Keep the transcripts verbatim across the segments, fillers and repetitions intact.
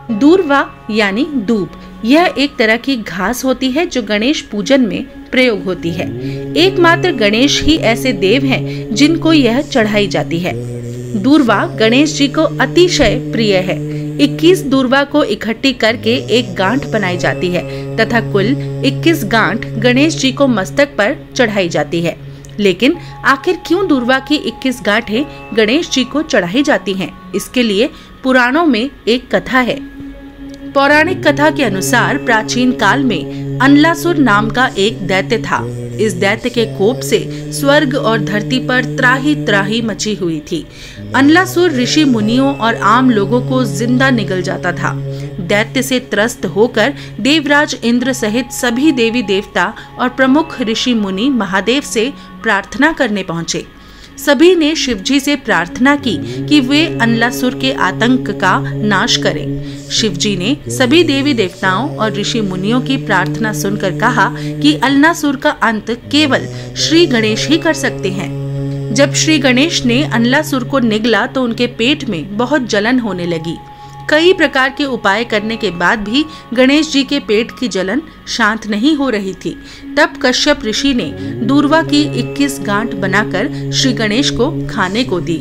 दूर्वा यानी दूब, यह एक तरह की घास होती है जो गणेश पूजन में प्रयोग होती है। एकमात्र गणेश ही ऐसे देव हैं जिनको यह चढ़ाई जाती है। दूर्वा गणेश जी को अतिशय प्रिय है। इक्कीस दूर्वा को इकट्ठी करके एक गांठ बनाई जाती है तथा कुल इक्कीस गांठ गणेश जी को मस्तक पर चढ़ाई जाती है। लेकिन आखिर क्यों दूर्वा की इक्कीस गांठें गणेश जी को चढ़ाई जाती हैं? इसके लिए पुराणों में एक कथा है। पौराणिक कथा के अनुसार प्राचीन काल में अनलासुर नाम का एक दैत्य था। इस दैत्य के कोप से स्वर्ग और धरती पर त्राही त्राही मची हुई थी। अनलासुर ऋषि मुनियों और आम लोगों को जिंदा निगल जाता था। दैत्य से त्रस्त होकर देवराज इंद्र सहित सभी देवी देवता और प्रमुख ऋषि मुनि महादेव से प्रार्थना करने पहुंचे। सभी ने शिवजी से प्रार्थना की कि वे अनलासुर के आतंक का नाश करें। शिवजी ने सभी देवी देवताओं और ऋषि मुनियों की प्रार्थना सुनकर कहा कि अनलासुर का अंत केवल श्री गणेश ही कर सकते हैं। जब श्री गणेश ने अनलासुर को निगला तो उनके पेट में बहुत जलन होने लगी। कई प्रकार के उपाय करने के बाद भी गणेश जी के पेट की जलन शांत नहीं हो रही थी। तब कश्यप ऋषि ने दूर्वा की इक्कीस गांठ बनाकर श्री गणेश को खाने को दी।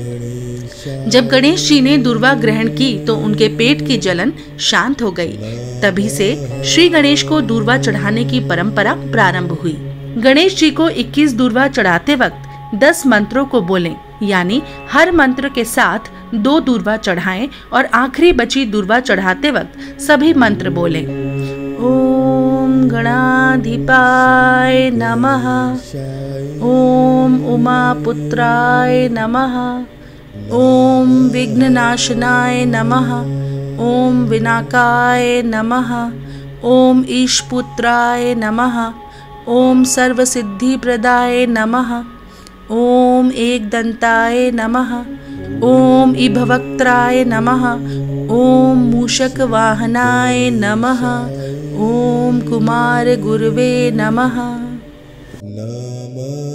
जब गणेश जी ने दूर्वा ग्रहण की तो उनके पेट की जलन शांत हो गई। तभी से श्री गणेश को दूर्वा चढ़ाने की परंपरा प्रारंभ हुई। गणेश जी को इक्कीस दूर्वा चढ़ाते वक्त दस मंत्रों को बोलें, यानी हर मंत्र के साथ दो दूर्वा चढ़ाएं और आखिरी बची दूर्वा चढ़ाते वक्त सभी मंत्र बोलें। ओम गणाधिपाय नमः, ओम उमापुत्राय नमः, ओम विघ्ननाशनाय नमः, ओम विनाकाय नमः, ओम ईशपुत्राय नमः, ओम सर्वसिद्धिप्रदाय नमः, ओम एकदंताय नमः, ओम इभवक्त्राय नमः, ओम मूषकवाहनाय नमः, ओम कुमार गुरुवे नमः।